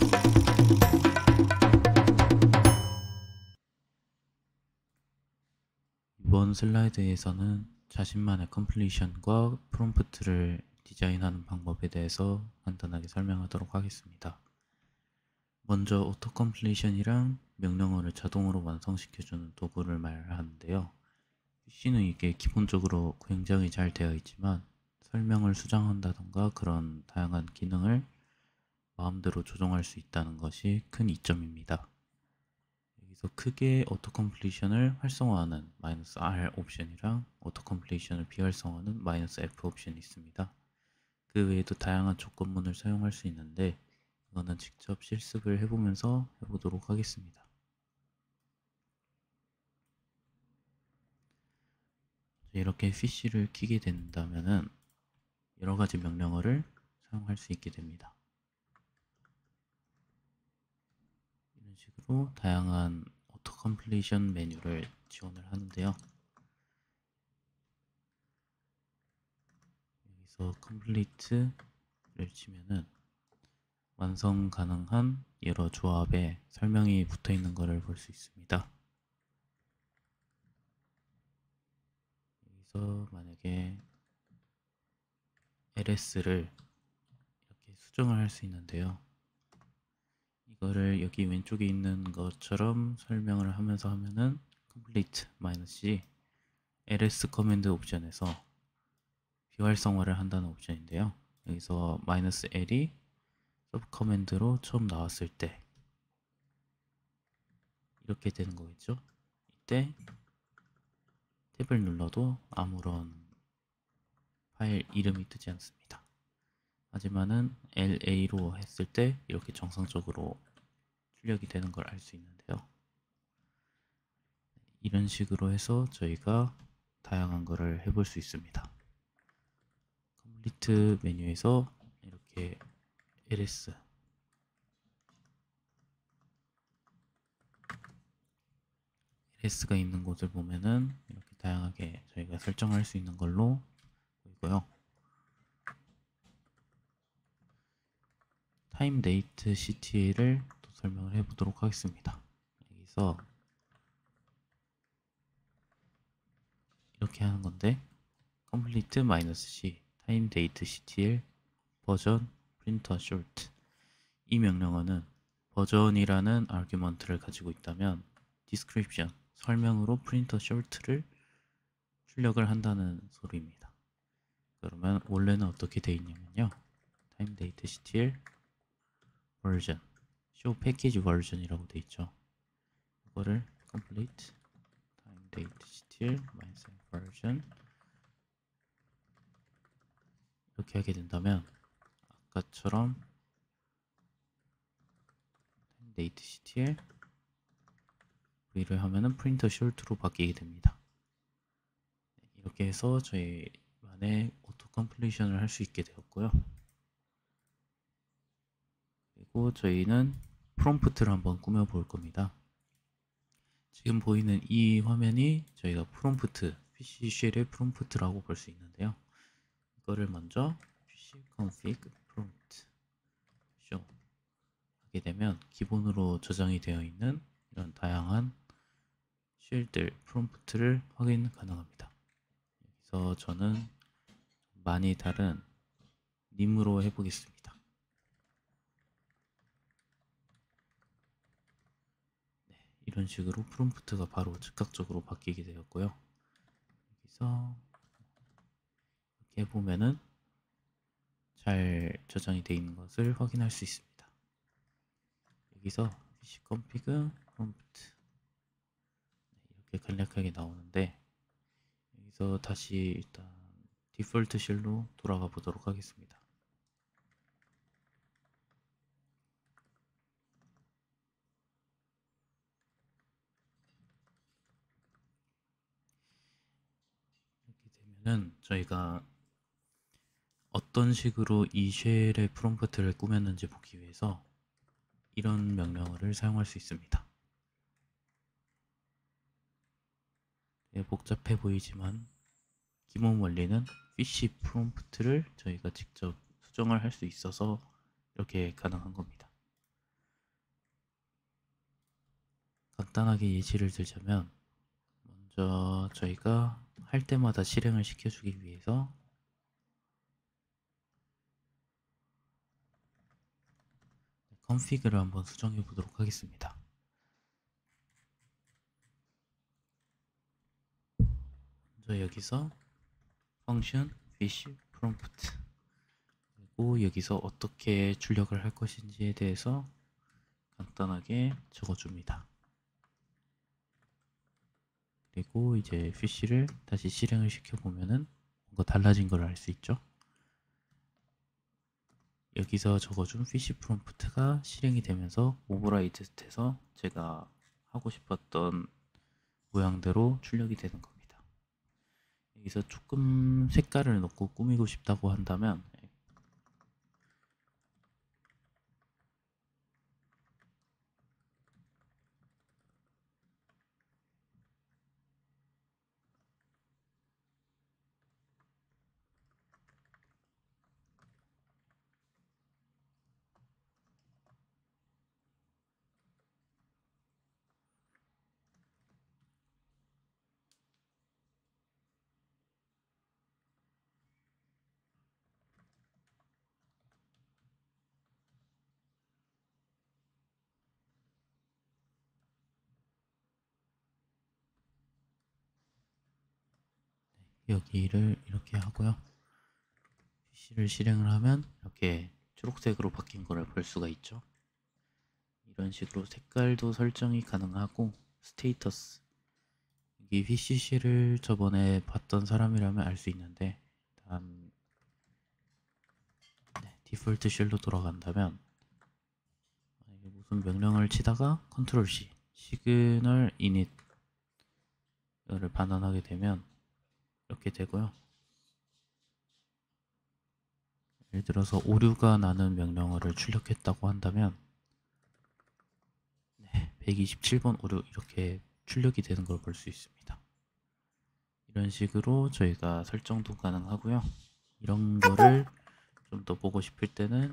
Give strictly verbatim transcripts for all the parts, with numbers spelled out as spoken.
이번 슬라이드에서는 자신만의 컴플리션과 프롬프트를 디자인하는 방법에 대해서 간단하게 설명하도록 하겠습니다. 먼저 오토 컴플리션이랑 명령어를 자동으로 완성시켜주는 도구를 말하는데요. 피씨는 이게 기본적으로 굉장히 잘 되어 있지만 설명을 수정한다던가 그런 다양한 기능을 마음대로 조정할 수 있다는 것이 큰 이점입니다. 여기서 크게 오토 컴플리션을 활성화하는 마이너스 R 옵션이랑 오토 컴플리션을 비활성화하는 마이너스 F 옵션이 있습니다. 그 외에도 다양한 조건문을 사용할 수 있는데 이거는 직접 실습을 해보면서 해보도록 하겠습니다. 이렇게 피씨를 키게 된다면은 여러가지 명령어를 사용할 수 있게 됩니다. 이런 식으로 다양한 오토 컴플리션 메뉴를 지원을 하는데요. 여기서 complete를 치면은 완성 가능한 여러 조합에 설명이 붙어 있는 것을 볼 수 있습니다. 여기서 만약에 엘에스를 이렇게 수정을 할 수 있는데요. 이거를 여기 왼쪽에 있는 것처럼 설명을 하면서 하면은 complete-c ls 커맨드 옵션에서 비활성화를 한다는 옵션인데요. 여기서 -l이 서브 커맨드로 처음 나왔을 때 이렇게 되는 거겠죠. 이때 탭을 눌러도 아무런 파일 이름이 뜨지 않습니다. 하지만은 엘에이로 했을 때 이렇게 정상적으로 출력이 되는 걸 알 수 있는데요. 이런 식으로 해서 저희가 다양한 거를 해볼 수 있습니다. 컴플리트 메뉴에서 이렇게 ls 엘에스가 있는 곳을 보면은 이렇게 다양하게 저희가 설정할 수 있는 걸로 보이고요. 타임 데이트 씨티엘을 또 설명을 해보도록 하겠습니다. 여기서 이렇게 하는 건데 complete-c time date ctl 버전 printer short 이 명령어는 버전이라는 아규먼트를 가지고 있다면 description 설명으로 printer short를 출력을 한다는 소리입니다. 그러면 원래는 어떻게 되어 있냐면요. time date ctl version show package version이라고 되어 있죠. 이거를 complete time date ctl version 이렇게 하게 된다면 아까처럼 time date ctl v를 하면은 프린터 숄트로 바뀌게 됩니다. 이렇게 해서 저희만의 오토 컴플리션을 할 수 있게 되었고요. 그리고 저희는 프롬프트를 한번 꾸며 볼 겁니다. 지금 보이는 이 화면이 저희가 프롬프트, 피씨 쉘의 프롬프트라고 볼 수 있는데요. 이거를 먼저 피씨 config prompt show 하게 되면 기본으로 저장이 되어 있는 이런 다양한 쉘들, 프롬프트를 확인 가능합니다. 여기서 저는 많이 다른 님으로 해보겠습니다. 네, 이런 식으로 프롬프트가 바로 즉각적으로 바뀌게 되었고요. 여기서 이렇게 해보면은 잘 저장이 되어 있는 것을 확인할 수 있습니다. 여기서 피씨 config prompt 이렇게 간략하게 나오는데 여기서 다시 일단 디폴트 쉘로 돌아가 보도록 하겠습니다. 이렇게 되면은 저희가 어떤 식으로 이 쉘의 프롬프트를 꾸몄는지 보기 위해서 이런 명령어를 사용할 수 있습니다. 네, 복잡해 보이지만 기본 원리는 피씨 프롬프트를 저희가 직접 수정을 할 수 있어서 이렇게 가능한 겁니다. 간단하게 예시를 들자면, 먼저 저희가 할 때마다 실행을 시켜주기 위해서 컨피그를 한번 수정해 보도록 하겠습니다. 먼저 여기서 function fish prompt, 그리고 여기서 어떻게 출력을 할 것인지에 대해서 간단하게 적어줍니다. 그리고 이제 fish를 다시 실행을 시켜보면은 뭔가 달라진 걸 알 수 있죠. 여기서 적어준 fish prompt가 실행이 되면서 오버라이드 돼서 제가 하고 싶었던 모양대로 출력이 되는 겁니다. 여기서 조금 색깔을 넣고 꾸미고 싶다고 한다면, 여기를 이렇게 하고요. 피시를 실행을 하면 이렇게 초록색으로 바뀐 거를 볼 수가 있죠. 이런 식으로 색깔도 설정이 가능하고, 스테이터스, 여기 피씨씨를 저번에 봤던 사람이라면 알 수 있는데, 일단 네, 디폴트 쉘로 돌아간다면, 만약에 무슨 명령을 치다가 컨트롤 C, 시그널 이닛 을 반환하게 되면 이렇게 되고요. 예를 들어서 오류가 나는 명령어를 출력했다고 한다면, 네, 백이십칠 번 오류, 이렇게 출력이 되는 걸 볼 수 있습니다. 이런 식으로 저희가 설정도 가능하고요. 이런 거를 좀 더 보고 싶을 때는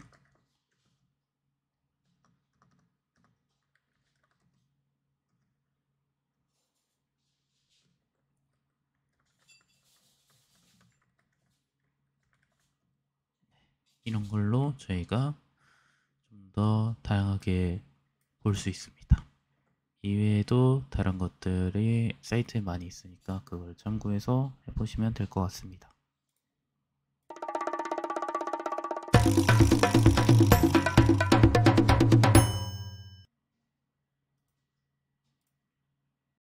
이런 걸로 저희가 좀 더 다양하게 볼 수 있습니다. 이외에도 다른 것들이 사이트에 많이 있으니까 그걸 참고해서 해보시면 될 것 같습니다.